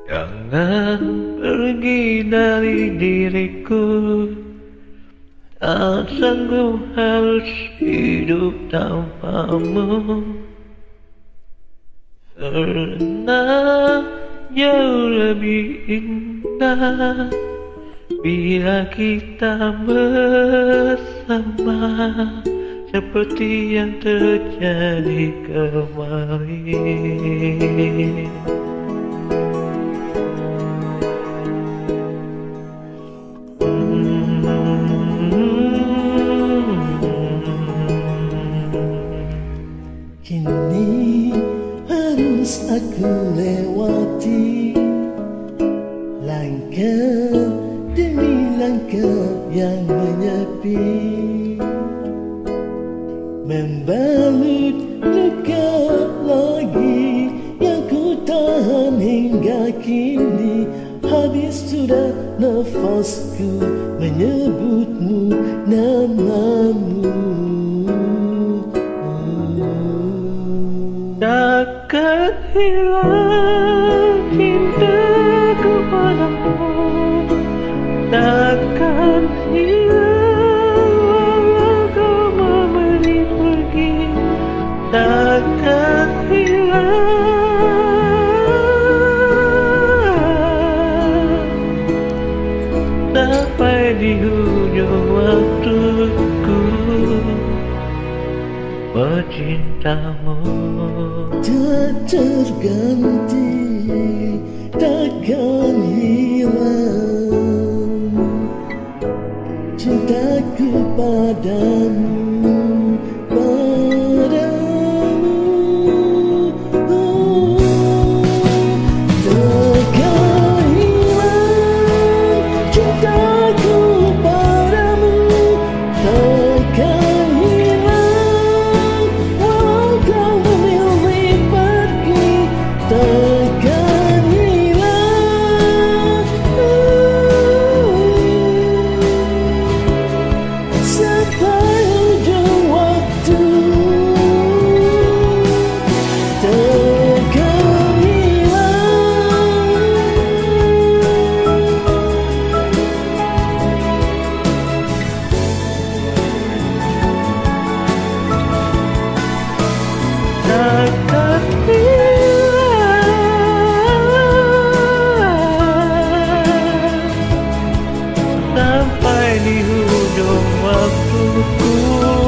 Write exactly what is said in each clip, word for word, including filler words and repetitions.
Jangan pergi dari diriku, tak sanggup harus hidup tanpamu. Karena jauh lebih indah bila kita bersama, seperti yang terjadi kemarin. Kini harus aku lewati langkah demi langkah yang menyepi, membalut luka lagi yang ku tahan hingga kini. Habis sudah nafasku menyebutmu namamu. Takkan hilang cintaku padamu, takkan hilang walau kau memberi pergi, takkan hilang sampai di ujung waktuku mencintamu. Tak terganti, takkan hilang cintaku padamu, padamu. Oh, takkan hilang cintaku padamu, takkan takkan hilang sampai ujung waktu, takkan hilang. Takkan sampai di ujung waktuku,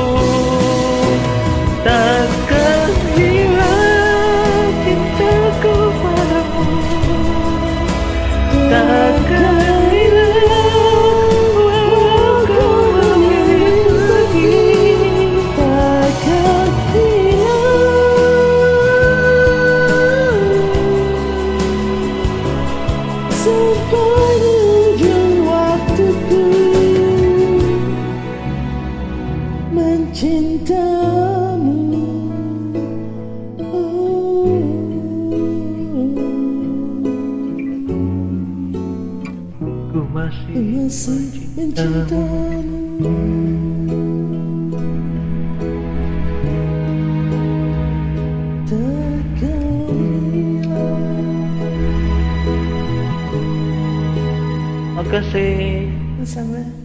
takkan hilang cintaku padamu, takkan hilang walau kau memilih pergi, takkan hilang sampai ujung waktuku mencintamu. Oh, ku masih, masih mencintamu. Takkan hilang. Makasih. Sama.